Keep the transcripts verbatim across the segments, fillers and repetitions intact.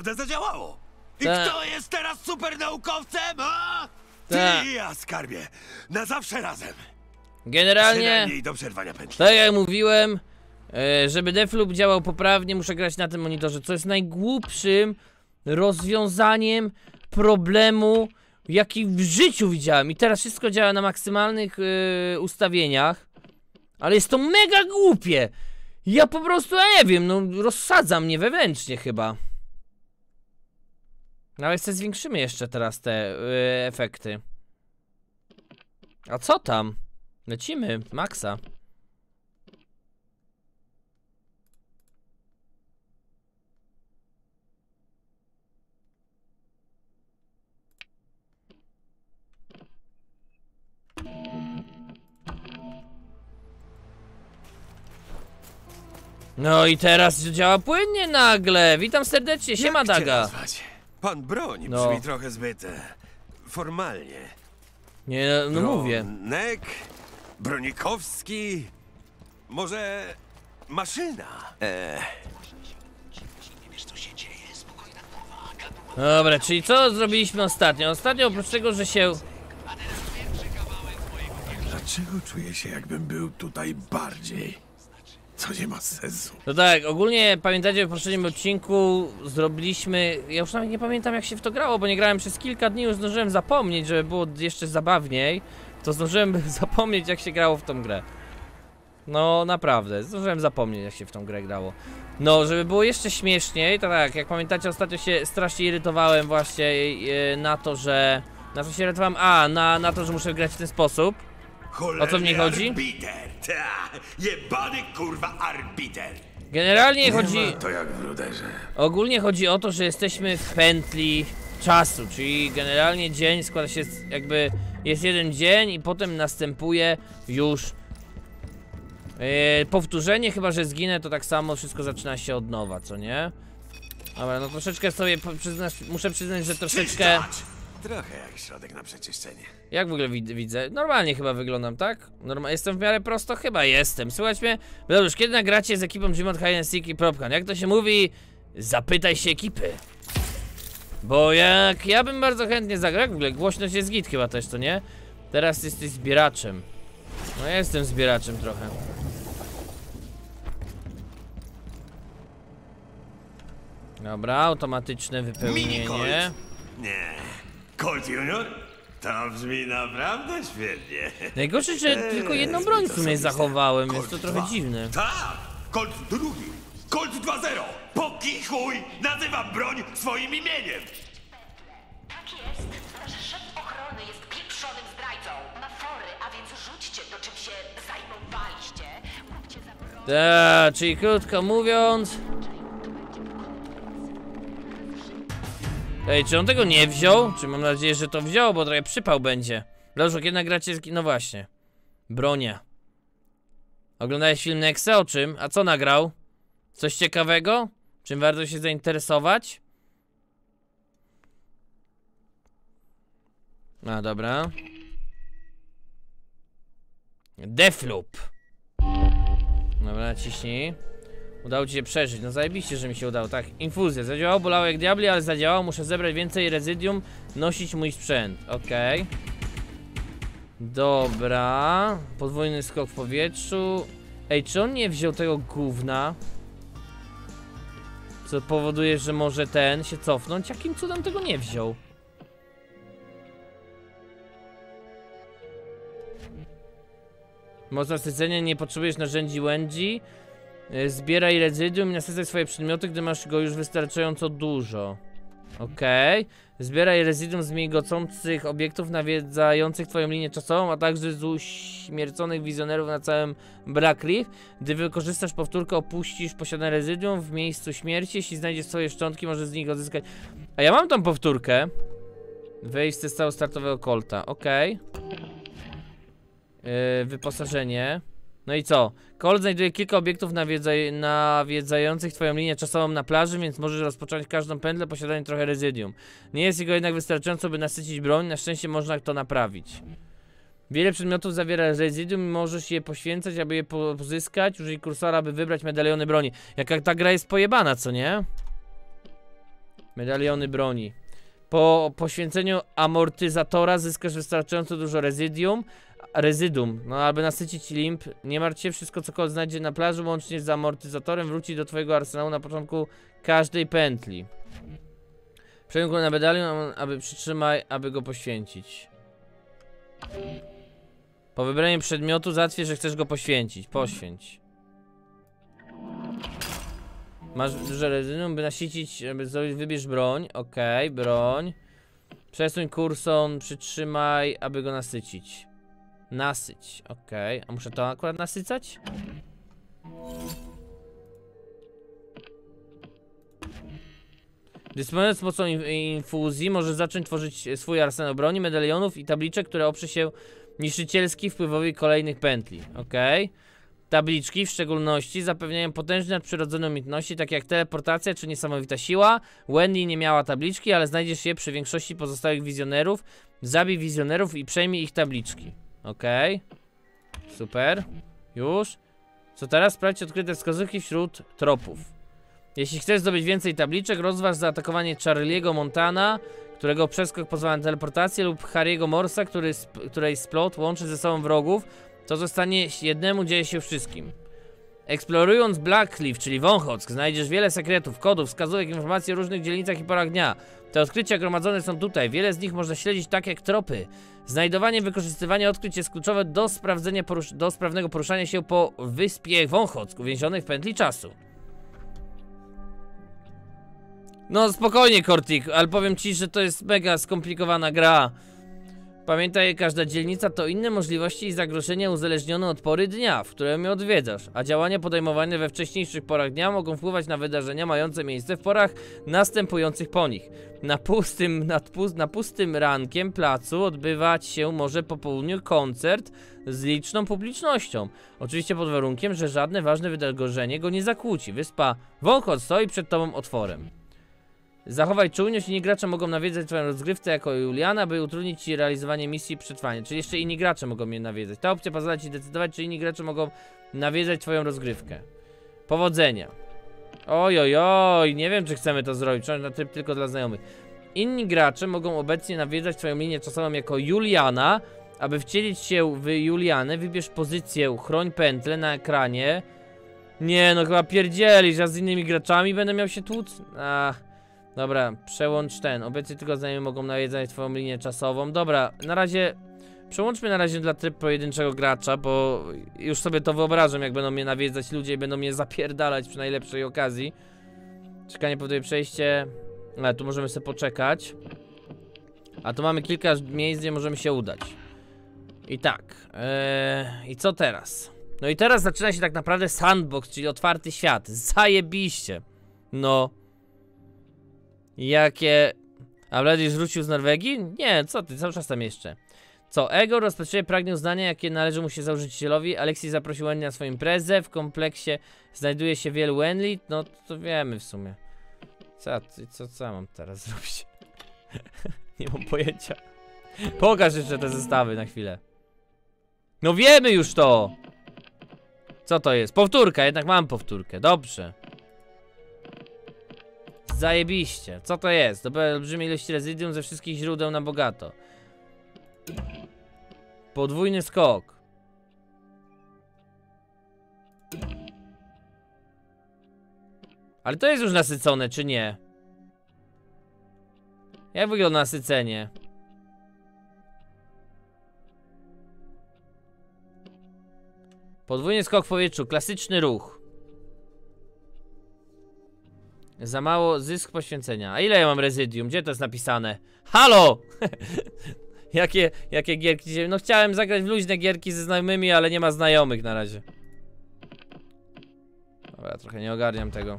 naprawdę zadziałało. I Ta. kto jest teraz super naukowcem, a? Ty Ta. i ja, skarbie. Na zawsze razem. Generalnie, Przynajmniej do przerwania pętli. tak jak mówiłem, e, żeby Deathloop działał poprawnie, muszę grać na tym monitorze, co jest najgłupszym rozwiązaniem problemu, jaki w życiu widziałem. I teraz wszystko działa na maksymalnych e, ustawieniach, ale jest to mega głupie. Ja po prostu, ja nie wiem, no rozsadza mnie wewnętrznie chyba. No ale sobie zwiększymy jeszcze teraz te e, efekty. A co tam? Lecimy, maksa. No i teraz działa płynnie nagle. Witam serdecznie, siema Jak cię Daga. nazwać? Pan broń No. brzmi trochę zbyt e, formalnie. Nie, no mówię. Bronek, Bronikowski, może maszyna? Eee, Dobra, czyli co zrobiliśmy ostatnio? Ostatnio oprócz tego, że się... Dlaczego czuję się, jakbym był tutaj bardziej? Co nie ma sensu. No tak, ogólnie pamiętacie w poprzednim odcinku zrobiliśmy... Ja już nawet nie pamiętam jak się w to grało, bo nie grałem przez kilka dni, już zdążyłem zapomnieć, żeby było jeszcze zabawniej. To zdążyłem zapomnieć jak się grało w tą grę. No naprawdę, zdążyłem zapomnieć jak się w tą grę grało. No, żeby było jeszcze śmieszniej, to tak, jak pamiętacie ostatnio się strasznie irytowałem właśnie yy, na to, że... Na co się irytowałem? A, na, na to, że muszę grać w ten sposób. O co w niej chodzi? Arbiter, ta, jebany kurwa arbiter. Generalnie chodzi... To jak w ruderze. Ogólnie chodzi o to, że jesteśmy w pętli czasu, czyli generalnie dzień składa się z, jakby jest jeden dzień i potem następuje już yy, powtórzenie, chyba że zginę, to tak samo wszystko zaczyna się od nowa, co nie? Dobra, no troszeczkę sobie przyznać, muszę przyznać, że troszeczkę... Czyszczać. Trochę jak środek na przeczyszczenie. Jak w ogóle wid widzę? Normalnie chyba wyglądam, tak? Norma jestem w miarę prosto? Chyba jestem. Słuchajcie mnie, dobrze, kiedy nagracie z ekipą Gmod Hide and Seek i Propkan? Jak to się mówi? Zapytaj się ekipy. Bo jak ja bym bardzo chętnie zagrał, jak w ogóle głośność jest git chyba też, to nie? Teraz jesteś zbieraczem. No ja jestem zbieraczem trochę. Dobra, automatyczne wypełnienie. Mini-Colt. Nie. Colt Junior? To brzmi naprawdę świetnie. Najgorsze, że tylko jedną broń w sumie zachowałem, więc to trochę dziwne. Tak! Colt drugi! Colt dwa zero! Poki chuj! Nazywam broń swoim imieniem! Tak jest. Nasz szef ochrony jest pieprzonym zdrajcą. Ma fory, a więc rzućcie to, czym się zajmowaliście. Kupcie za broń. Tak, czyli krótko mówiąc... Ej, czy on tego nie wziął? Czy mam nadzieję, że to wziął, bo trochę przypał będzie. Dobrze, kiedy nagracie... No właśnie. Bronia. Oglądałeś film Nexe? O czym? A co nagrał? Coś ciekawego? Czym warto się zainteresować? A, dobra. Deathloop. Dobra, naciśnij. Udało ci się przeżyć, no zajebiście, że mi się udało, tak. Infuzja, zadziałało, bolało jak diabli, ale zadziałało, muszę zebrać więcej rezydium, nosić mój sprzęt, okej. Okay. Dobra, podwójny skok w powietrzu. Ej, czy on nie wziął tego gówna? Co powoduje, że może ten się cofnąć? Jakim cudem tego nie wziął? Moc nasycenia, nie potrzebujesz narzędzi Wenji. Zbieraj rezydium i nasycaj swoje przedmioty, gdy masz go już wystarczająco dużo. Okej. Okay. Zbieraj rezydium z migocących obiektów nawiedzających twoją linię czasową, a także z uśmierconych wizjonerów na całym Blackleaf. Gdy wykorzystasz powtórkę, opuścisz posiadane rezydium w miejscu śmierci. Jeśli znajdziesz swoje szczątki, możesz z nich odzyskać... A ja mam tą powtórkę. Wejść z zestawu startowego Colta. Okej. Okay. Yy, wyposażenie. No i co? Colt znajduje kilka obiektów nawiedzaj nawiedzających twoją linię czasową na plaży, więc możesz rozpocząć każdą pętlę posiadając trochę rezydium. Nie jest jego jednak wystarczająco, by nasycić broń, na szczęście można to naprawić. Wiele przedmiotów zawiera rezydium i możesz je poświęcać, aby je po pozyskać. Użyj kursora, aby wybrać medaliony broni. Jaka ta gra jest pojebana, co nie? Medaliony broni. Po poświęceniu amortyzatora zyskasz wystarczająco dużo rezydium. Rezydum, no aby nasycić limb. Nie martw się, wszystko cokolwiek znajdzie na plaży, łącznie z amortyzatorem, wróci do twojego arsenału na początku każdej pętli. Przejmij go na medalion, aby przytrzymaj, aby go poświęcić. Po wybraniu przedmiotu załatwię, że chcesz go poświęcić. Poświęć. Masz duże rezydium, by nasicić, aby zrobić, wybierz broń. Okej, okay, broń. Przesuń kurson, przytrzymaj, aby go nasycić. Nasyć, okej. Okay. A muszę to akurat nasycać? Dysponując mocą infuzji, możesz zacząć tworzyć swój arsenał broni, medalionów i tabliczek, które oprze się niszczycielski wpływowi kolejnych pętli. Okej. Okay. Tabliczki w szczególności zapewniają potężne nadprzyrodzone umiejętności, takie jak teleportacja czy niesamowita siła. Wendy nie miała tabliczki, ale znajdziesz je przy większości pozostałych wizjonerów. Zabij wizjonerów i przejmij ich tabliczki. Okej. Okay. Super. Już. Co teraz? Sprawdź odkryte wskazówki wśród tropów. Jeśli chcesz zdobyć więcej tabliczek, rozważ zaatakowanie Charlie'ego Montana, którego przeskok pozwala na teleportację, lub Harry'ego Morsa, który sp której splot łączy ze sobą wrogów. To zostanie jednemu, dzieje się wszystkim. Eksplorując Blackcliff, czyli Wąchock, znajdziesz wiele sekretów, kodów, wskazówek, informacji o różnych dzielnicach i porach dnia. Te odkrycia gromadzone są tutaj, wiele z nich można śledzić tak jak tropy. Znajdowanie i wykorzystywanie odkryć jest kluczowe do sprawdzenia do sprawnego poruszania się po wyspie Wąchock, uwięzionej w pętli czasu. No spokojnie, Kortik, ale powiem ci, że to jest mega skomplikowana gra. Pamiętaj, każda dzielnica to inne możliwości i zagrożenia uzależnione od pory dnia, w którym je odwiedzasz, a działania podejmowane we wcześniejszych porach dnia mogą wpływać na wydarzenia mające miejsce w porach następujących po nich. Na pustym, nad pust, na pustym rankiem placu odbywać się może po południu koncert z liczną publicznością. Oczywiście pod warunkiem, że żadne ważne wydarzenie go nie zakłóci. Wyspa Wąchock stoi przed tobą otworem. Zachowaj czujność, inni gracze mogą nawiedzać twoją rozgrywkę jako Juliana, by utrudnić ci realizowanie misji przetrwania. Czyli jeszcze inni gracze mogą mnie nawiedzać. Ta opcja pozwala ci decydować, czy inni gracze mogą nawiedzać twoją rozgrywkę. Powodzenia. Oj, oj, oj, nie wiem, czy chcemy to zrobić, czy na tryb tylko dla znajomych. Inni gracze mogą obecnie nawiedzać twoją linię czasową jako Juliana. Aby wcielić się w Julianę, wybierz pozycję chroń pętlę na ekranie. Nie, no chyba pierdzielisz, a z innymi graczami będę miał się tłuc. Ach. Dobra, przełącz ten. Obecnie tylko znajomi mogą nawiedzać twoją linię czasową. Dobra, na razie przełączmy na razie dla tryb pojedynczego gracza, bo już sobie to wyobrażam, jak będą mnie nawiedzać ludzie i będą mnie zapierdalać przy najlepszej okazji. Czekanie powoduje przejście. Ale tu możemy sobie poczekać. A tu mamy kilka miejsc, gdzie możemy się udać. I tak. Yy, I co teraz? No i teraz zaczyna się tak naprawdę sandbox, czyli otwarty świat. Zajebiście. No. Jakie... A Vladisz wrócił z Norwegii? Nie, co ty, cały czas tam jeszcze. Co, Ego rozpatruje pragnie uznania, jakie należy mu się założycielowi. Alexi zaprosił Wendy na swoją imprezę. W kompleksie znajduje się wielu Wendy. No to wiemy w sumie. Co, co, co ja mam teraz zrobić? Nie mam pojęcia. Pokaż jeszcze te zestawy na chwilę. No wiemy już to! Co to jest? Powtórka, jednak mam powtórkę, dobrze. Zajebiście. Co to jest? Dobra, olbrzymie ilości rezydium ze wszystkich źródeł na bogato. Podwójny skok. Ale to jest już nasycone, czy nie? Jak wygląda nasycenie? Podwójny skok w powietrzu, klasyczny ruch. Za mało zysk poświęcenia. A ile ja mam rezydium? Gdzie to jest napisane? Halo! jakie, jakie gierki dzisiaj? No chciałem zagrać w luźne gierki ze znajomymi, ale nie ma znajomych na razie. Dobra, trochę nie ogarniam tego.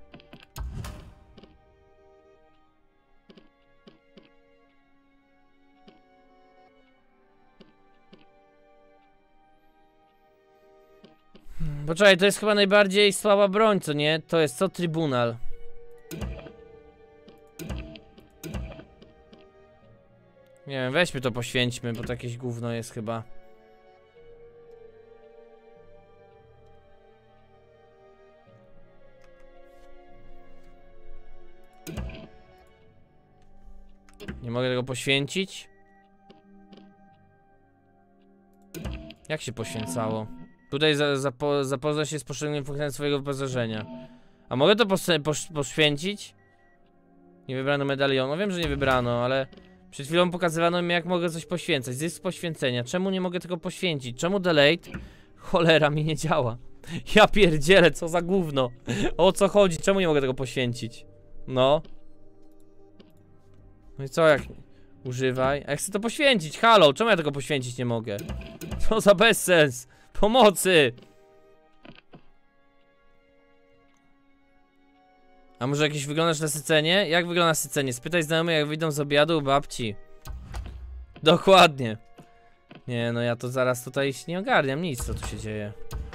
Poczekaj, to jest chyba najbardziej słaba broń, co nie? To jest co? Trybunal. Nie wiem, weźmy to, poświęćmy, bo to jakieś gówno jest chyba. Nie mogę tego poświęcić. Jak się poświęcało? Tutaj za, zapo, zapozna się z poszczególnymi punktami swojego wyposażenia. A mogę to pos, pos, poświęcić? Nie wybrano medalionu. Wiem, że nie wybrano, ale przed chwilą pokazywano mi, jak mogę coś poświęcać. Zysk poświęcenia. Czemu nie mogę tego poświęcić? Czemu delayed? Cholera, mi nie działa. Ja pierdzielę, co za gówno. O co chodzi? Czemu nie mogę tego poświęcić? No. No i co jak... Używaj. A ja chcę to poświęcić. Halo, czemu ja tego poświęcić nie mogę? Co za bezsens. Pomocy. A może jakieś wyglądasz nasycenie? Jak wygląda nasycenie? Spytaj znajomych, jak wyjdą z obiadu u babci. Dokładnie. Nie, no ja to zaraz tutaj nie ogarniam nic, co tu się dzieje.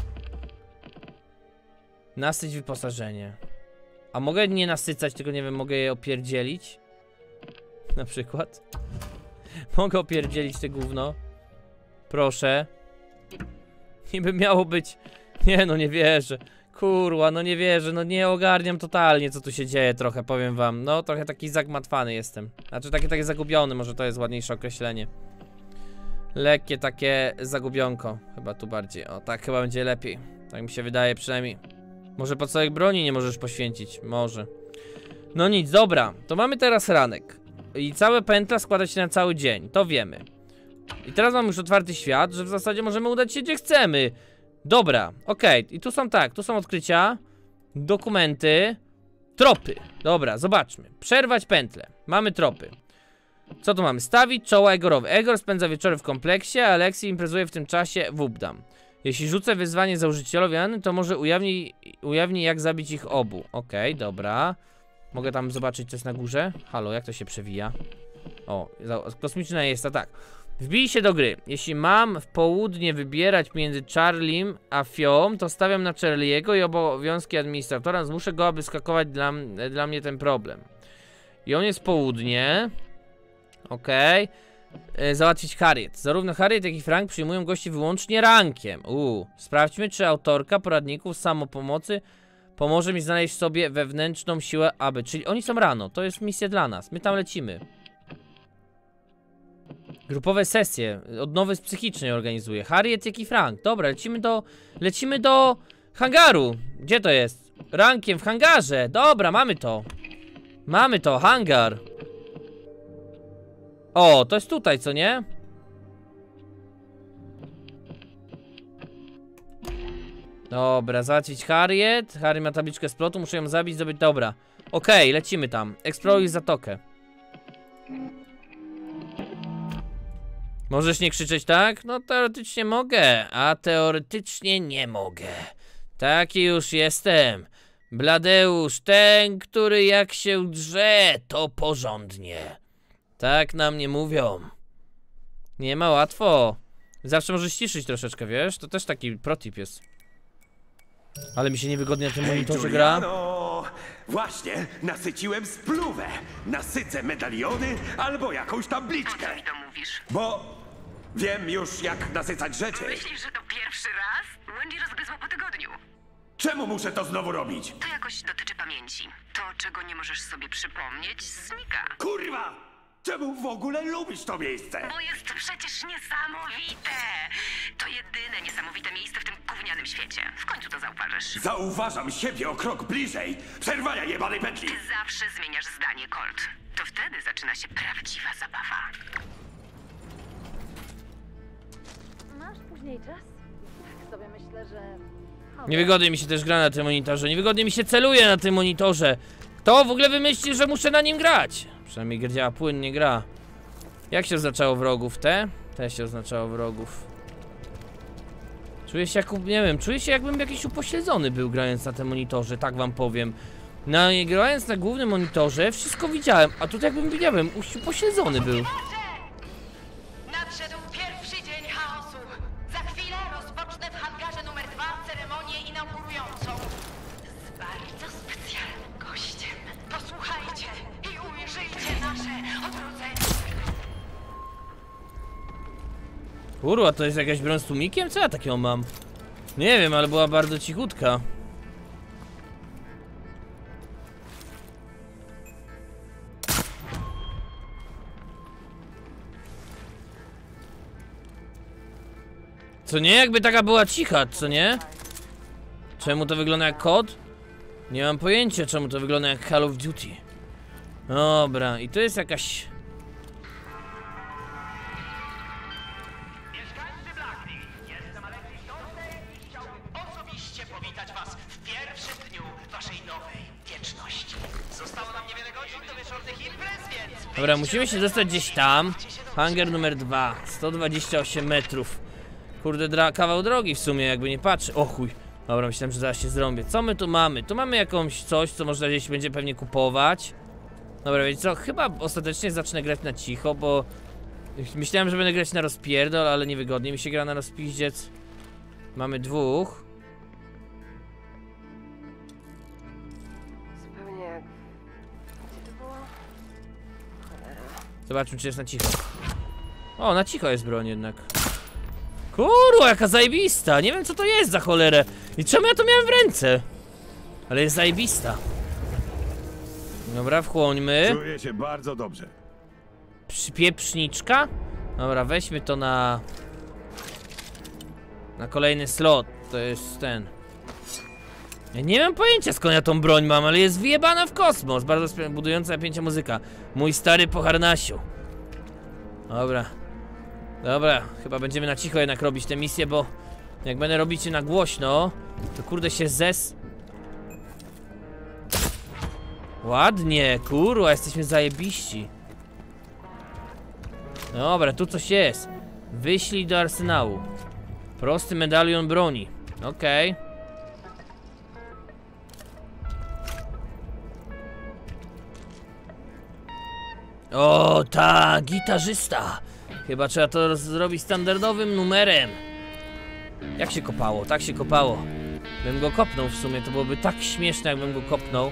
Nasyć wyposażenie. A mogę nie nasycać, tylko nie wiem, mogę je opierdzielić? Na przykład. Mogę opierdzielić te gówno. Proszę. Niby miało być... Nie no, nie wierzę. Kurwa, no nie wierzę, no nie ogarniam totalnie, co tu się dzieje trochę, powiem wam. No, trochę taki zagmatwany jestem. Znaczy, taki, taki zagubiony, może to jest ładniejsze określenie. Lekkie takie zagubionko. Chyba tu bardziej. O, tak chyba będzie lepiej. Tak mi się wydaje przynajmniej. Może podstawek broni nie możesz poświęcić. Może. No nic, dobra. To mamy teraz ranek. I całe pętla składa się na cały dzień. To wiemy. I teraz mamy już otwarty świat, że w zasadzie możemy udać się gdzie chcemy. Dobra, okej. Okay. I tu są tak, tu są odkrycia. Dokumenty. Tropy. Dobra, zobaczmy. Przerwać pętlę. Mamy tropy. Co tu mamy? Stawić czoła Egorowi. Egor spędza wieczory w kompleksie, a Alexi imprezuje w tym czasie w Ubdam. Jeśli rzucę wyzwanie założycielowi Anny, to może ujawni, ujawni jak zabić ich obu. Okej, okay, dobra. Mogę tam zobaczyć, co jest na górze? Halo, jak to się przewija? O, kosmiczna jest, a tak. Wbij się do gry. Jeśli mam w południe wybierać między Charliem a Fią, to stawiam na Charliego i obowiązki administratora. Zmuszę go, aby skakować dla, dla mnie ten problem. I on jest południe. Okej. Okay. Załatwić Harriet. Zarówno Harriet, jak i Frank przyjmują gości wyłącznie rankiem. Uuu. Sprawdźmy, czy autorka poradników samopomocy pomoże mi znaleźć sobie wewnętrzną siłę, aby. Czyli oni są rano. To jest misja dla nas. My tam lecimy. Grupowe sesje. Odnowy z psychicznej organizuje. Harriet, jak i Frank. Dobra, lecimy do... Lecimy do hangaru. Gdzie to jest? Rankiem w hangarze. Dobra, mamy to. Mamy to. Hangar. O, to jest tutaj, co nie? Dobra, załatwić Harriet. Harry ma tabliczkę splotu, muszę ją zabić, zdobyć. Dobra. Okej, okay, lecimy tam. Eksploruj zatokę. Możesz nie krzyczeć, tak? No teoretycznie mogę, a teoretycznie nie mogę. Taki już jestem. Bladeusz, ten, który jak się drze, to porządnie. Tak na mnie mówią. Nie ma łatwo. Zawsze możesz ściszyć troszeczkę, wiesz? To też taki protip jest. Ale mi się niewygodnie na tym monitorze gra. No, właśnie, nasyciłem spluwę. Nasycę medaliony albo jakąś tabliczkę. Co mi to mówisz? Bo wiem już, jak nasycać rzeczy. Myślisz, że to pierwszy raz? Wendy rozgryzła po tygodniu. Czemu muszę to znowu robić? To jakoś dotyczy pamięci. To, czego nie możesz sobie przypomnieć, znika. Kurwa! Czemu w ogóle lubisz to miejsce? Bo jest przecież niesamowite! To jedyne niesamowite miejsce w tym gównianym świecie. W końcu to zauważysz. Zauważam siebie o krok bliżej. Przerwania jebanej pętli. Ty zawsze zmieniasz zdanie, Colt. To wtedy zaczyna się prawdziwa zabawa. Masz później czas? Tak sobie myślę, że... Niewygodnie mi się też gra na tym monitorze. Niewygodnie mi się celuje na tym monitorze. Kto w ogóle wymyślił, że muszę na nim grać? Przynajmniej gra działa płynnie, gra. Jak się oznaczało wrogów? Te? Te się oznaczało wrogów. Czuję się jak, nie wiem, czuję się jakbym jakiś upośledzony był grając na tym monitorze, tak wam powiem. No, grając na głównym monitorze wszystko widziałem, a tutaj jakbym widziałem, upośledzony był. Nadszedł pierwszy dzień chaosu. Za chwilę rozpocznę w hangarze numer dwa ceremonię inaugurującą. Z bardzo specjalnym gościem. Posłuchajcie i ujrzyjcie nasze odrodzenie. Kurwa, to jest jakaś broń z tłumikiem? Co ja takiego mam? Nie wiem, ale była bardzo cichutka. Co nie? Jakby taka była cicha, co nie? Czemu to wygląda jak kod? Nie mam pojęcia, czemu to wygląda jak Call of Duty. Dobra, i to jest jakaś... Mieszkańcy Blackley, jestem Alexis Dorsey i chciałbym osobiście powitać was w pierwszym dniu waszej nowej wieczności. Zostało nam niewiele godzin do wieczornych imprez, więc... Dobra, musimy się dostać gdzieś tam. Hangar numer dwa, sto dwadzieścia osiem metrów. Kurde, dra kawał drogi w sumie, jakby nie patrzy. O chuj. Dobra, myślałem, że zaraz się zrąbię. Co my tu mamy? Tu mamy jakąś coś, co można gdzieś będzie pewnie kupować. Dobra, wiecie co? Chyba ostatecznie zacznę grać na cicho, bo... Myślałem, że będę grać na rozpierdol, ale niewygodnie mi się gra na rozpiździec. Mamy dwóch. Zupełnie jak... Gdzie to było? Cholera. Zobaczmy, czy jest na cicho. O, na cicho jest broń jednak. Kurwa, jaka zajebista! Nie wiem, co to jest za cholerę. I czemu ja to miałem w ręce? Ale jest zajebista. Dobra, wchłońmy. Czuję się bardzo dobrze. Przypieprzniczka? Dobra, weźmy to na... Na kolejny slot. To jest ten. Ja nie mam pojęcia, skąd ja tą broń mam, ale jest wyjebana w kosmos. Bardzo budująca napięcie muzyka. Mój stary po harnasiu. Dobra. Dobra, chyba będziemy na cicho jednak robić tę misję, bo jak będę robić je na głośno, to kurde się zes... Ładnie, kurwa, jesteśmy zajebiści. Dobra, tu coś jest. Wyślij do arsenału. Prosty medalion broni. Okej. O, ta gitarzysta. Chyba trzeba to zrobić standardowym numerem. Jak się kopało? Tak się kopało. Bym go kopnął w sumie, to byłoby tak śmieszne, jakbym go kopnął.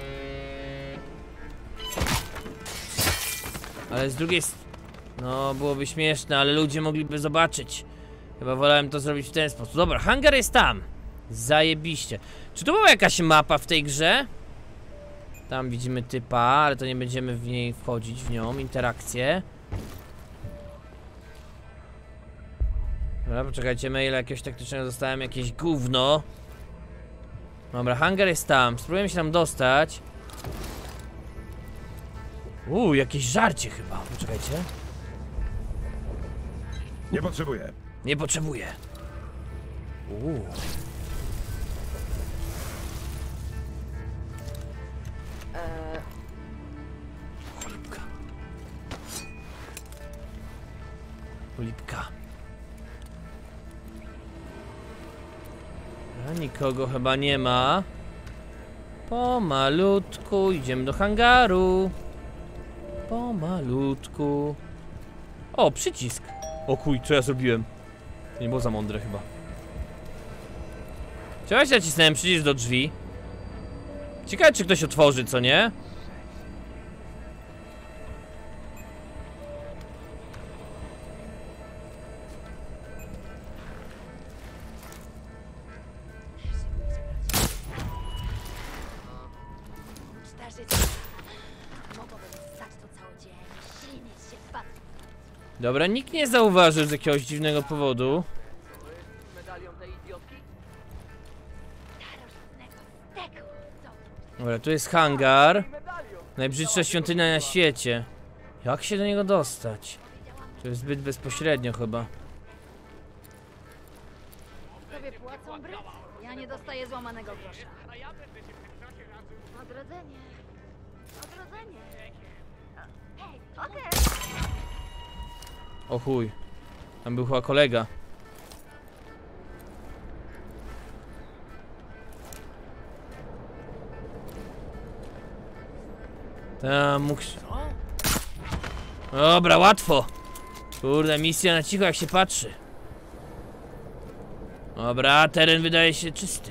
Ale z drugiej strony... No, byłoby śmieszne, ale ludzie mogliby zobaczyć. Chyba wolałem to zrobić w ten sposób. Dobra, hangar jest tam. Zajebiście. Czy tu była jakaś mapa w tej grze? Tam widzimy typa, ale to nie będziemy w niej wchodzić, w nią, interakcję. Dobra, poczekajcie, maila jakiegoś taktycznego dostałem, jakieś gówno. Dobra, hangar jest tam, spróbujemy się tam dostać. Uuu, jakieś żarcie chyba, poczekajcie. Nie potrzebuję. Nie potrzebuję. Uuu. Eee, Cholipka. Cholipka. A nikogo chyba nie ma. Pomalutku idziemy do hangaru. Pomalutku. O, przycisk. O chuj, co ja zrobiłem? To nie było za mądre chyba. Chciałeś, nacisnąłem przycisk do drzwi. Ciekawe, czy ktoś otworzy, co nie? Mogłabym ssać to cały dzień. Ślinić się w pat. Dobra, nikt nie zauważył z jakiegoś dziwnego powodu. medalion tej idiotki? Starożytnego steku. Dobra, tu jest hangar. Najbrzydsza świątynia na świecie. Jak się do niego dostać? To jest zbyt bezpośrednio chyba. Tobie płacą bryty. Ja nie dostaję złamanego grosza. Odrodzenie. Odrodzenie. Hej, okej. O chuj. Tam był chyba kolega. Tam mógł... Dobra, łatwo. Kurde, misja na cicho jak się patrzy. Dobra, teren wydaje się czysty.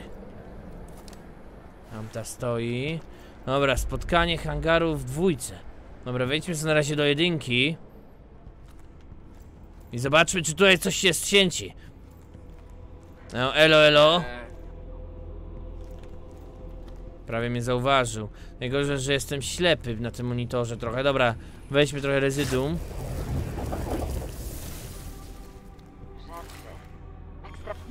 Tam ta stoi. Dobra, spotkanie hangaru w dwójce. Dobra, wejdźmy sobie na razie do jedynki. I zobaczmy, czy tutaj coś się święci. No, elo, elo. Prawie mnie zauważył. Najgorzej, że jestem ślepy na tym monitorze trochę. Dobra, weźmy trochę rezydum. Żarty. Ekstra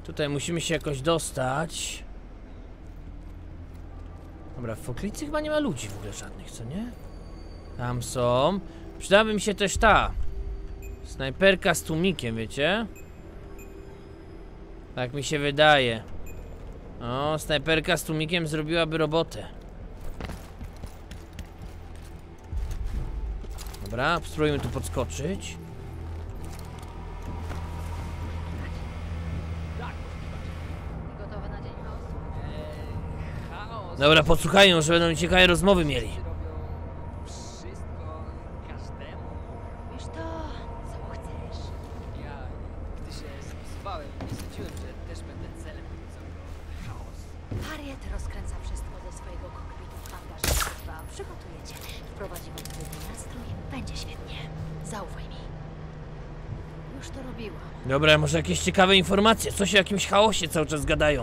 Tutaj musimy się jakoś dostać. Dobra, w okolicy chyba nie ma ludzi w ogóle żadnych, co nie? Tam są. Przydałaby mi się też ta snajperka z tłumikiem, wiecie? Tak mi się wydaje. O, snajperka z tłumikiem zrobiłaby robotę. Dobra, spróbujmy tu podskoczyć. Gotowe na dzień chaosu? Dobra, podsłuchają, że będą ciekawe rozmowy mieli. Wszystko każdemu. Wiesz to, co chcesz. Ja, gdy się spisywałem, nie sądziłem, że też będę celem całego chaosu. Harriet rozkręca wszystko ze swojego kokpitu w hangarze numer dwa. Przygotuje cię, wprowadzi w odpowiedni nastrój. Będzie świetnie. Zaufaj mi. Już to robiłam. Dobra, może jakieś ciekawe informacje. Coś o jakimś chaosie cały czas gadają.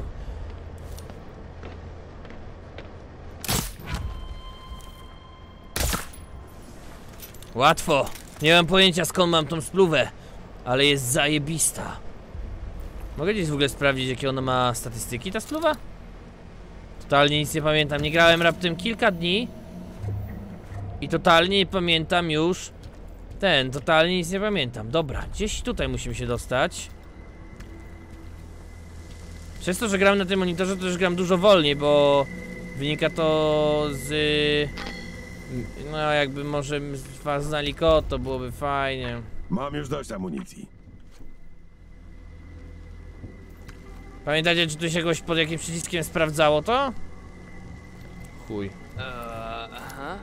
Łatwo. Nie mam pojęcia, skąd mam tą spluwę, ale jest zajebista. Mogę gdzieś w ogóle sprawdzić, jakie ona ma statystyki, ta spluwa? Totalnie nic nie pamiętam. Nie grałem raptem kilka dni i totalnie nie pamiętam już ten, totalnie nic nie pamiętam. Dobra, gdzieś tutaj musimy się dostać. Przez to, że gram na tym monitorze, to też gram dużo wolniej, bo wynika to z... No jakby może was znali kod, to byłoby fajnie. Mam już dość amunicji. Pamiętacie, czy tu się jakoś pod jakim przyciskiem sprawdzało to? Chuj. Eee, aha.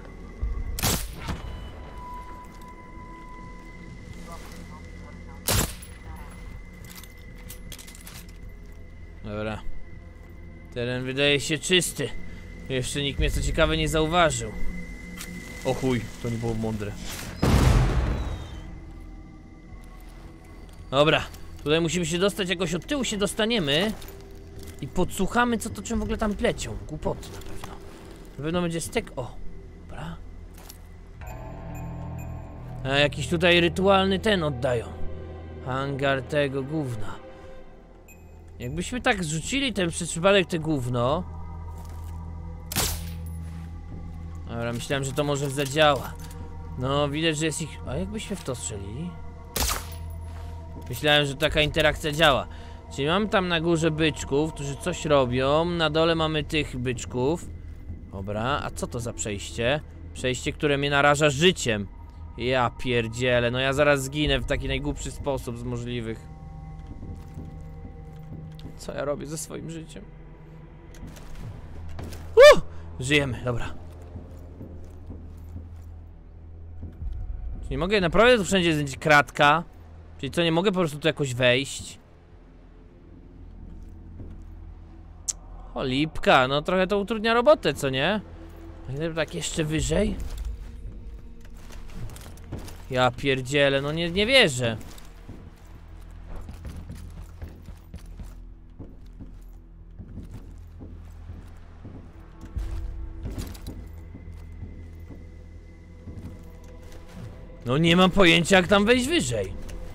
Dobra. Teren wydaje się czysty. Jeszcze nikt mnie co ciekawe nie zauważył. O chuj, to nie było mądre. Dobra, tutaj musimy się dostać jakoś od tyłu, się dostaniemy i podsłuchamy, co to czym w ogóle tam plecią. Głupoty na pewno. Na pewno będzie stek. O, dobra. A jakiś tutaj rytualny ten oddają. Hangar tego gówna. Jakbyśmy tak zrzucili ten przez przypadek te gówno. Dobra, myślałem, że to może zadziała. No, widać, że jest ich... A jakbyśmy w to strzelili? Myślałem, że taka interakcja działa. Czyli mamy tam na górze byczków, którzy coś robią. Na dole mamy tych byczków. Dobra, a co to za przejście? Przejście, które mnie naraża życiem. Ja pierdzielę, no ja zaraz zginę w taki najgłupszy sposób z możliwych. Co ja robię ze swoim życiem? Uh! Żyjemy, dobra. Czy nie mogę, naprawdę tu wszędzie jest kratka? Czyli co, nie mogę po prostu tu jakoś wejść? O, lipka, no trochę to utrudnia robotę, co nie? A gdyby tak jeszcze wyżej? Ja pierdzielę, no nie, nie wierzę. No nie mam pojęcia, jak tam wejść wyżej.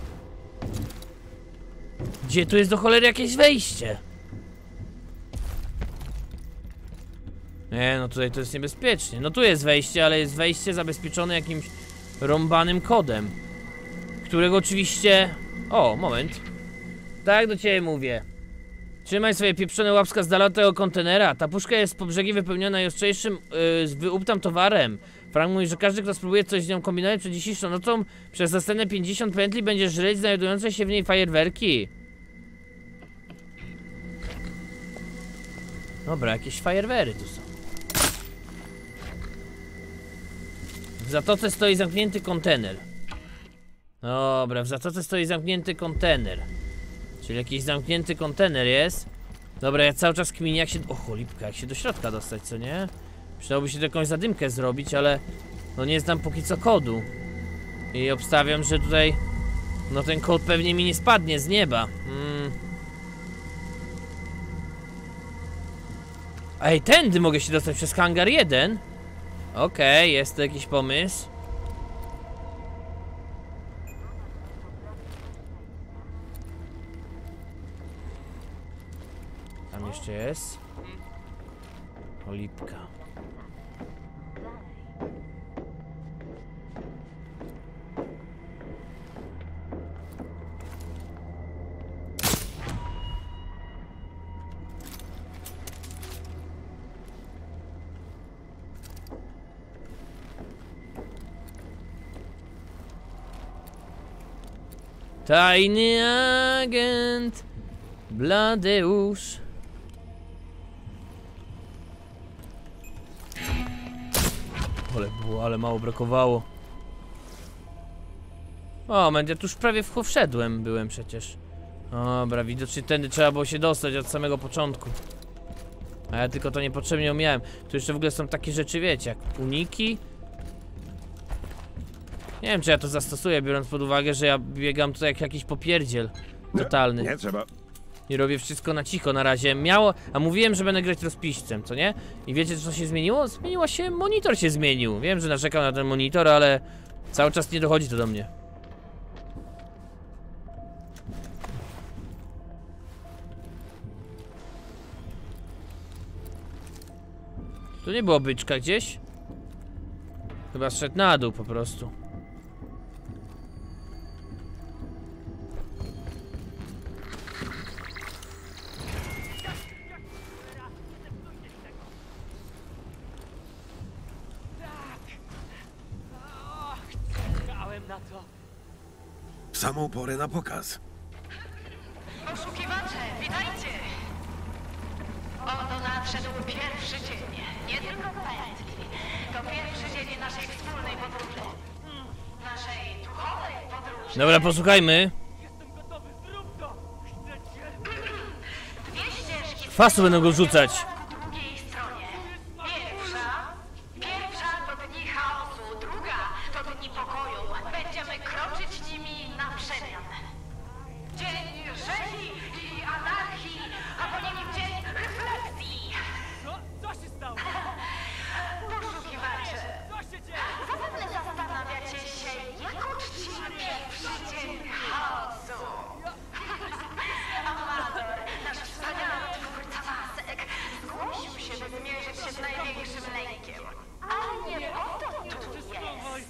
Gdzie tu jest do cholery jakieś wejście? Nie, no tutaj to jest niebezpiecznie. No tu jest wejście, ale jest wejście zabezpieczone jakimś rąbanym kodem, którego oczywiście... O, moment. Tak do ciebie mówię. Trzymaj swoje pieprzone łapska z dala od tego kontenera. Ta puszka jest po brzegi wypełniona najostrzejszym yy, wyuptam towarem. Frank mówi, że każdy, kto spróbuje coś z nią kombinować przed dzisiejszą nocą, przez następne pięćdziesiąt pętli będzie żreć znajdujące się w niej fajerwerki. Dobra, jakieś fajerwery tu są. W zatoce stoi zamknięty kontener. Dobra, w zatoce stoi zamknięty kontener. Czyli jakiś zamknięty kontener jest. Dobra, ja cały czas kminię, jak się... O cholipka, jak się do środka dostać, co nie? Przydałoby się tu jakąś zadymkę zrobić, ale... No nie znam póki co kodu. I obstawiam, że tutaj... No ten kod pewnie mi nie spadnie z nieba. Hmm. Ej, tędy mogę się dostać przez hangar jeden. Okej, okay, jest to jakiś pomysł. jeszcze jest? Olipka. Tajny agent Bladeusz. Ale było, ale mało brakowało. O, ja tu już prawie w wszedłem byłem przecież. Dobra, widocznie tędy trzeba było się dostać od samego początku. A ja tylko to niepotrzebnie umiałem. Tu jeszcze w ogóle są takie rzeczy, wiecie, jak uniki. Nie wiem, czy ja to zastosuję, biorąc pod uwagę, że ja biegam tutaj jak jakiś popierdziel totalny. Nie trzeba. I robię wszystko na cicho na razie. Miało, a mówiłem, że będę grać rozpiśćcem, co nie? I wiecie, co się zmieniło? Zmieniło się, monitor się zmienił. Wiem, że narzekam na ten monitor, ale cały czas nie dochodzi to do mnie. Tu nie było byczka gdzieś? Chyba zszedł na dół po prostu. Czekałem na to. W samą porę na pokaz. Poszukiwacze, witajcie! Oto nadszedł pierwszy dzień. Nie tylko pętli. To pierwszy dzień naszej wspólnej podróży. Naszej duchowej podróży. Dobra, posłuchajmy. Jestem gotowy, zrób to! Chcecie? Dwie ścieżki Fasu będą go rzucać. po drugiej stronie. Pierwsza, pierwsza to dni chaosu, druga to dni pokoju. Będziemy kroczyć nimi na przemian. Dzień rzezi i anarchii, a po nim dzień refleksji. Co? Co się stało? Poszukiwacze, Co się dzieje? zapewne zastanawiacie się, jak uczci pierwszy dzień chaosu. Amator, nasz wspaniały twórca masek, zgłosił się, by zmierzyć się z największym lękiem. Ale nie po to tu jest.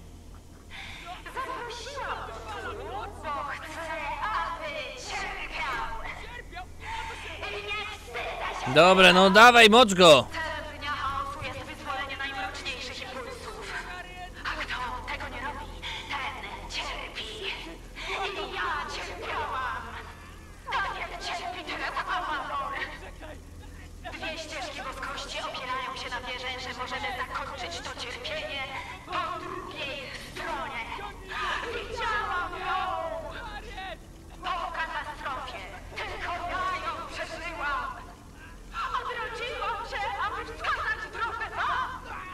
Zaprosiłam go tu, bo chcę, aby cierpiał. I nie wstydzę się. Dobra, no dawaj, mocz go. Celem dnia chaosu jest wyzwolenie najmroczniejszych impulsów. A kto tego nie robi, ten cierpi. I ja cierpiałam. Tak jak cierpi teraz Amator. Dwie ścieżki boskości opierają się na wierze, że możemy zakończyć to cierpienie po drugiej stronie. Widziałam ją! Po katastrofie. Tylko ja ją przeżyłam. Odrodziłam się, aby wskazać drogę wam.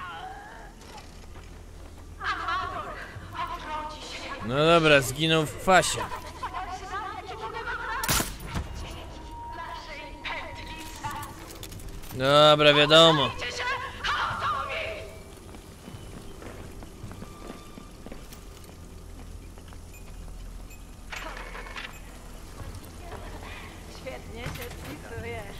Amator odrodzi się. No dobra, zginął w kwasie. Naszej pętli. Dobra, wiadomo. Dajcie się chaosowi! Świetnie się spisujesz.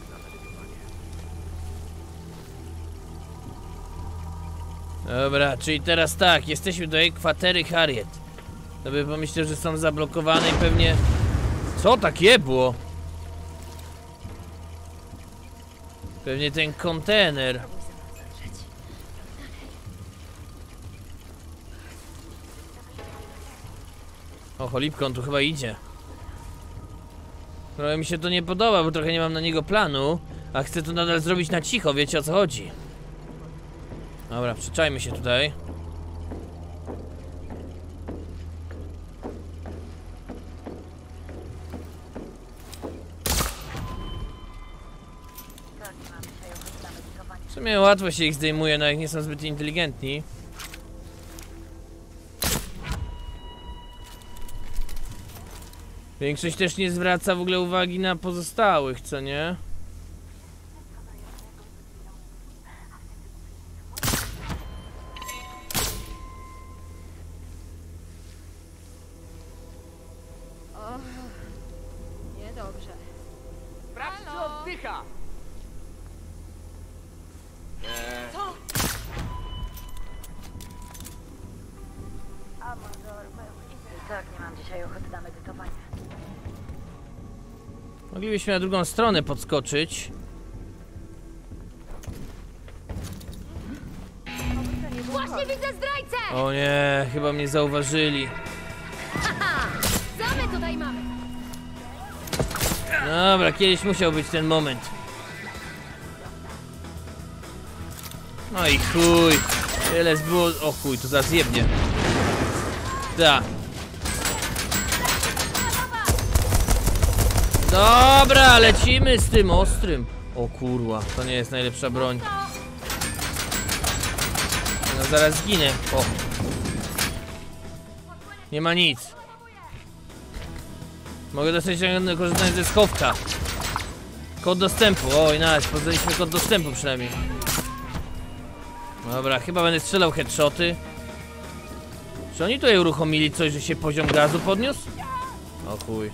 Dobra, czyli teraz tak, jesteśmy do jej kwatery Harriet. To by pomyślał, że są zablokowane i pewnie... Co takie było? Pewnie ten kontener. O, cholipko, on tu chyba idzie. Trochę mi się to nie podoba, bo trochę nie mam na niego planu. A chcę to nadal zrobić na cicho, wiecie o co chodzi. Dobra, przyczajmy się tutaj. W sumie łatwo się ich zdejmuje, no jak nie są zbyt inteligentni. Większość też nie zwraca w ogóle uwagi na pozostałych, co nie? Niedobrze. Sprawdź, czy oddycha! Ucieka! I tak nie mam dzisiaj ochoty na medytowanie. Moglibyśmy na drugą stronę podskoczyć. Właśnie widzę zdrajcę! O nie, chyba mnie zauważyli. Haha! Co my tutaj mamy? Dobra, kiedyś musiał być ten moment. No i chuj. Tyle było... O chuj, to zaraz jebnie. Da. Dobra, lecimy z tym ostrym. O kurwa, to nie jest najlepsza broń. No zaraz zginę. O. Nie ma nic. Mogę dostać korzystanie ze schowka. Kod dostępu. Oj, nice, poznaliśmy kod dostępu przynajmniej. Dobra, chyba będę strzelał headshoty. Czy oni tutaj uruchomili coś, że się poziom gazu podniósł? O chuj.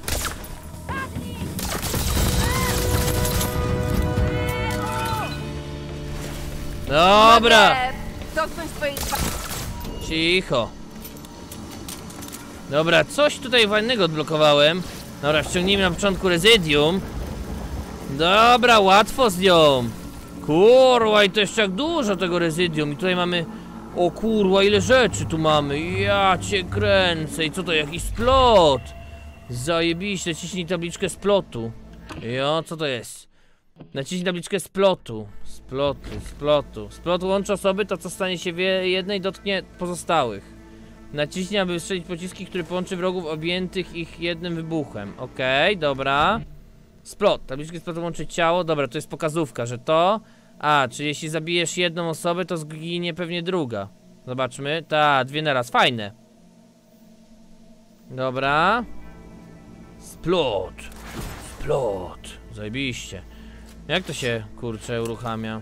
Dobra! Dotknąć twojej... Cicho. Dobra, coś tutaj fajnego odblokowałem. Dobra, wciągnijmy na początku Rezydium. Dobra, łatwo z nią. Kurwa, i to jeszcze jak dużo tego Rezydium. I tutaj mamy... O kurwa, ile rzeczy tu mamy. Ja cię kręcę. I co to, jakiś splot? Zajebiście, ciśnij tabliczkę splotu. Jo, co to jest? Naciśnij tabliczkę splotu. Splotu, splotu. Splot łączy osoby, to co stanie się w jednej dotknie pozostałych. Naciśnij, aby wystrzelić pociski, który połączy wrogów objętych ich jednym wybuchem. Okej, okay, dobra. Splot. Tabliczkę splotu łączy ciało. Dobra, to jest pokazówka, że to... A, czy jeśli zabijesz jedną osobę, to zginie pewnie druga. Zobaczmy. Ta, dwie naraz. Fajne. Dobra. Splot. Splot. Zajebiście. Jak to się, kurczę, uruchamia?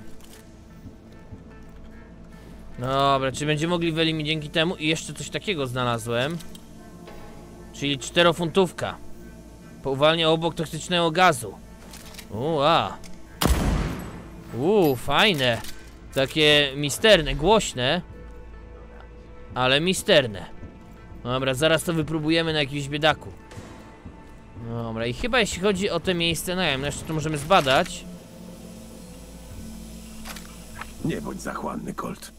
Dobra, czy będziemy mogli wyeliminować dzięki temu? I jeszcze coś takiego znalazłem. Czyli czterofuntówka. Po uwalnie obok toksycznego gazu. Ua. Uuu, fajne. Takie misterne, głośne. Ale misterne. Dobra, zaraz to wypróbujemy na jakimś biedaku. Dobra, i chyba jeśli chodzi o te miejsce, no ja wiem, jeszcze to możemy zbadać. Nie bądź zachłanny, Colt.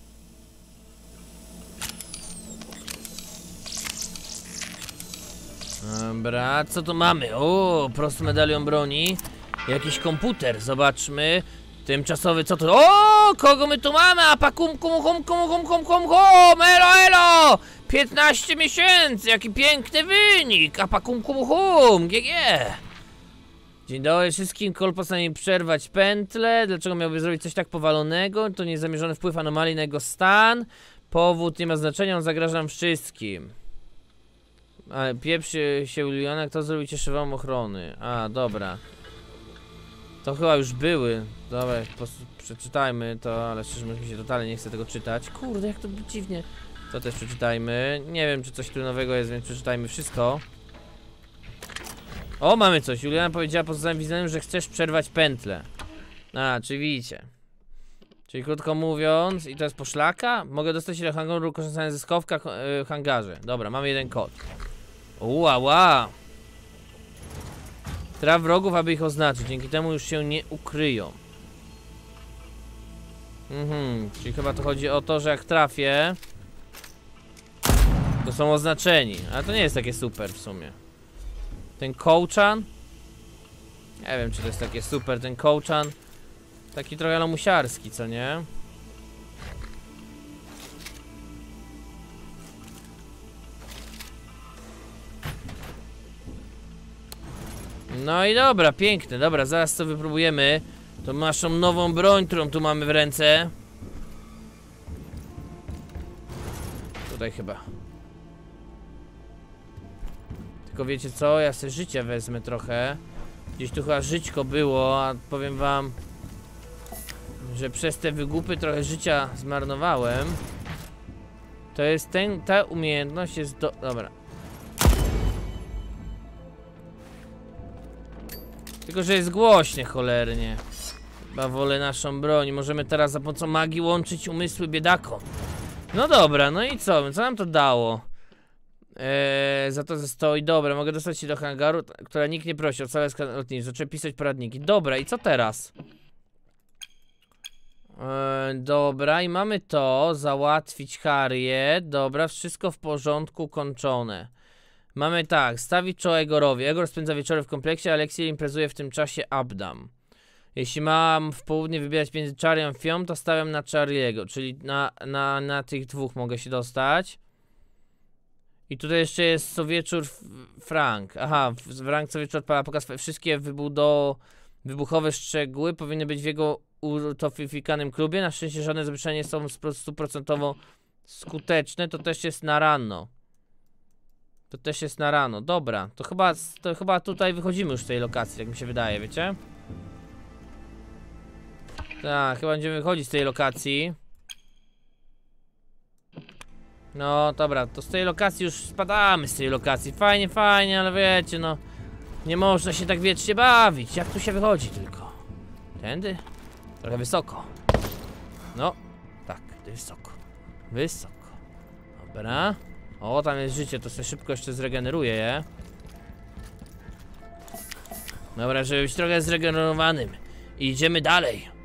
Dobra, co tu mamy? O, prosty medalion broni. Jakiś komputer, zobaczmy. Tymczasowy, co to? O, kogo my tu mamy? Apa kum kum kum kum kum kum kum kum. Elo, elo! piętnaście miesięcy, jaki piękny wynik. Apa kum kum kum. G G. Dzień dobry wszystkim. Colt postanowił przerwać pętlę. Dlaczego miałby zrobić coś tak powalonego? To niezamierzony wpływ anomalii na jego stan. Powód nie ma znaczenia, on zagraża nam wszystkim. Ale pieprz się, się Juliana, kto zrobił cieszy wam ochrony? A, dobra. To chyba już były. Dobra, przeczytajmy to, ale szczerze mówiąc mi się totalnie nie chce tego czytać. Kurde, jak to dziwnie. To też przeczytajmy. Nie wiem, czy coś tu nowego jest, więc przeczytajmy wszystko. O, mamy coś. Juliana powiedziała poza zawidzeniem, że chcesz przerwać pętlę. A, czy widzicie. Czyli krótko mówiąc, i to jest poszlaka? Mogę dostać się do hangaru korzystając ze schowka w hangarze. Dobra, mamy jeden kod. Ua, ua. Traf wrogów, aby ich oznaczyć. Dzięki temu już się nie ukryją. Mhm, czyli chyba to chodzi o to, że jak trafię, to są oznaczeni. Ale to nie jest takie super w sumie. Ten kołczan. Nie wiem, czy to jest takie super, ten kołczan. Taki trochę lamusiarski, co nie? No i dobra, piękne, dobra, zaraz to wypróbujemy. To naszą nową broń, którą tu mamy w ręce. Tutaj chyba. Tylko wiecie co, ja sobie życia wezmę trochę. Gdzieś tu chyba żyćko było, a powiem wam, że przez te wygłupy trochę życia zmarnowałem. To jest ten, ta umiejętność jest do... Dobra. Tylko, że jest głośnie cholernie. Chyba wolę naszą broń. Możemy teraz za pomocą magii łączyć umysły biedakom. No dobra, no i co? Co nam to dało? Eee, za to, że stoi. Dobra, mogę dostać się do hangaru, która nikt nie prosi o całe skan lotnicze. Zacząłem pisać poradniki. Dobra, i co teraz? Eee, dobra, i mamy to. Załatwić Harriet. Dobra, wszystko w porządku, kończone. Mamy tak, stawić czoło Egorowi. Egor spędza wieczory w kompleksie, a Alexiel imprezuje w tym czasie Abdam. Jeśli mam w południe wybierać między Charlie a Fią, to stawiam na Charliego, czyli na, na, na tych dwóch mogę się dostać. I tutaj jeszcze jest co wieczór Frank. Aha, Frank co wieczór odpala pokaz. Wszystkie wybudo, wybuchowe szczegóły powinny być w jego utofifikanym klubie. Na szczęście żadne zabezpieczenia nie są stuprocentowo skuteczne. To też jest na rano. To też jest na rano. Dobra, to chyba, to chyba tutaj wychodzimy już z tej lokacji, jak mi się wydaje, wiecie? Tak, chyba będziemy wychodzić z tej lokacji. No dobra, to z tej lokacji już spadamy z tej lokacji. Fajnie, fajnie, ale wiecie, no nie można się tak wiecznie bawić. Jak tu się wychodzi tylko? Tędy? Trochę wysoko. No, tak, wysoko. Wysoko. Dobra. O, tam jest życie, to sobie szybko jeszcze zregeneruję je. Dobra, żeby być trochę zregenerowanym. I idziemy dalej.